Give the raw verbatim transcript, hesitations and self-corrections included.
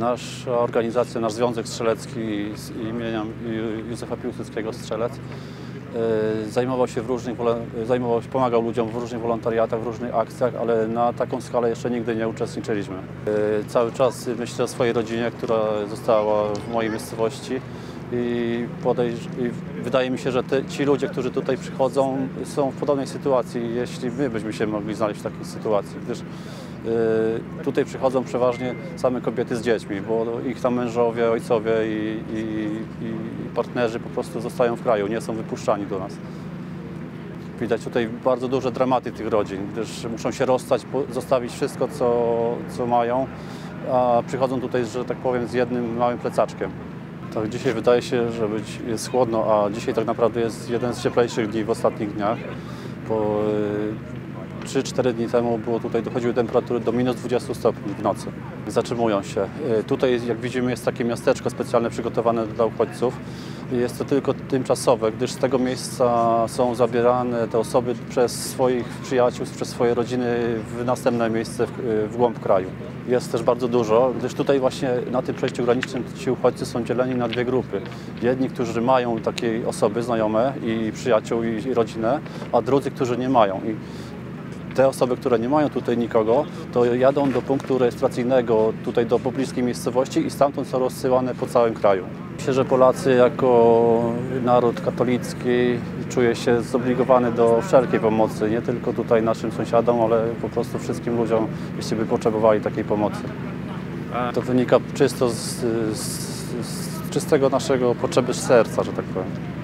Nasza organizacja, nasz Związek Strzelecki z imienia Józefa Piłsudskiego Strzelec zajmował się w różnych, zajmował się, pomagał ludziom w różnych wolontariatach, w różnych akcjach, ale na taką skalę jeszcze nigdy nie uczestniczyliśmy. Cały czas myślę o swojej rodzinie, która została w mojej miejscowości i, podejrz- i wydaje mi się, że te, ci ludzie, którzy tutaj przychodzą, są w podobnej sytuacji, jeśli my byśmy się mogli znaleźć w takiej sytuacji, gdyż tutaj przychodzą przeważnie same kobiety z dziećmi, bo ich tam mężowie, ojcowie i, i, i partnerzy po prostu zostają w kraju, nie są wypuszczani do nas. Widać tutaj bardzo duże dramaty tych rodzin, gdyż muszą się rozstać, zostawić wszystko, co, co mają, a przychodzą tutaj, że tak powiem, z jednym małym plecaczkiem. Tak, dzisiaj wydaje się, że być, jest chłodno, a dzisiaj tak naprawdę jest jeden z cieplejszych dni w ostatnich dniach. Po, trzy cztery dni temu było tutaj, dochodziły temperatury do minus dwudziestu stopni w nocy. Zatrzymują się. Tutaj, jak widzimy, jest takie miasteczko specjalne przygotowane dla uchodźców. Jest to tylko tymczasowe, gdyż z tego miejsca są zabierane te osoby przez swoich przyjaciół, przez swoje rodziny w następne miejsce w, w głąb kraju. Jest też bardzo dużo, gdyż tutaj właśnie na tym przejściu granicznym ci uchodźcy są dzieleni na dwie grupy. Jedni, którzy mają takie osoby znajome i przyjaciół i rodzinę, a drudzy, którzy nie mają. I te osoby, które nie mają tutaj nikogo, to jadą do punktu rejestracyjnego tutaj do pobliskiej miejscowości i stamtąd są rozsyłane po całym kraju. Myślę, że Polacy jako naród katolicki czuje się zobligowany do wszelkiej pomocy, nie tylko tutaj naszym sąsiadom, ale po prostu wszystkim ludziom, jeśli by potrzebowali takiej pomocy. To wynika czysto z, z, z czystego naszego potrzeby serca, że tak powiem.